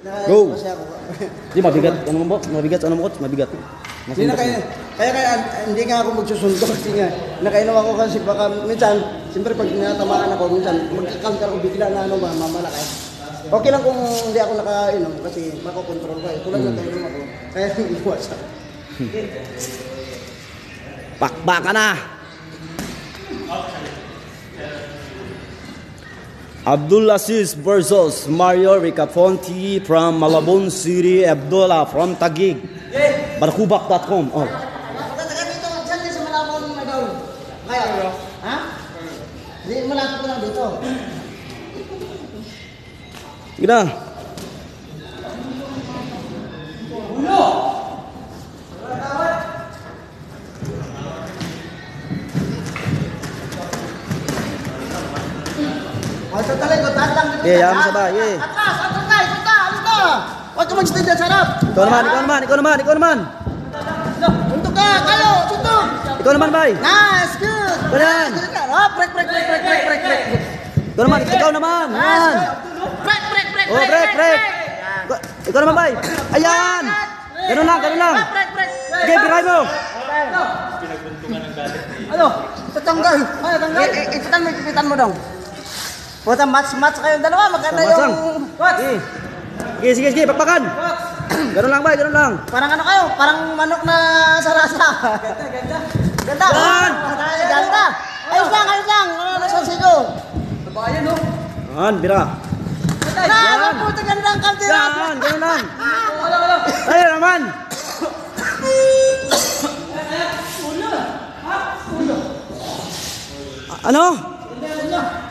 Go. Kasi ako. Di mabigat. Ano mo? Mabigat. Ano mo? Mabigat. Hindi na kaya hindi nga ako magsusundo kasi nga nakainom ako kasi baka minsan siyempre pag tinatamaan ako minsan magka-counter ako bigla na mamalaki. Okay lang kung hindi ako nakainom kasi makokontrol ko eh. Tulad ng kainom ako. Kaya iwas ako. Pakbaka na. Abdul Aziz versus Mario Ricafonte from Malabon City. Abdullah from Taguig. Barkubak.com. Oh. Taga dito, saan din sa Malabon na daw? Kaya, ha? Hindi, malapit ko lang dito. Sige na. Ulo! Sa talikod, taas lang dito. Okay, yaman sabay. Atras, ano ka? Huwag ka mag-stand dyan, sarap. Ikaw naman. Untuk ka, kayo, suntok. Ikaw naman, bay. Nice, good. Ganyan. Break. Ikaw naman. Yan. Break. Oh, break. Ikaw naman, bay. Ayan. Ganun lang. Break. Okay, biray mo. Ano? Tatanggal. Ipitan mo dong. Puta, match kayong dalawa. Maganda yung... Sige, pakpakan. Ganun lang, bay, ganun lang. Parang ano kayo? Parang manok na sarasa. Ganda. Ganda. Ayos lang. Ano sa sigo? Babayan, no? Yan, bira. Yan. Puta, ganda ang kamtira. Yan, ganun lang. Ayun naman. Ano?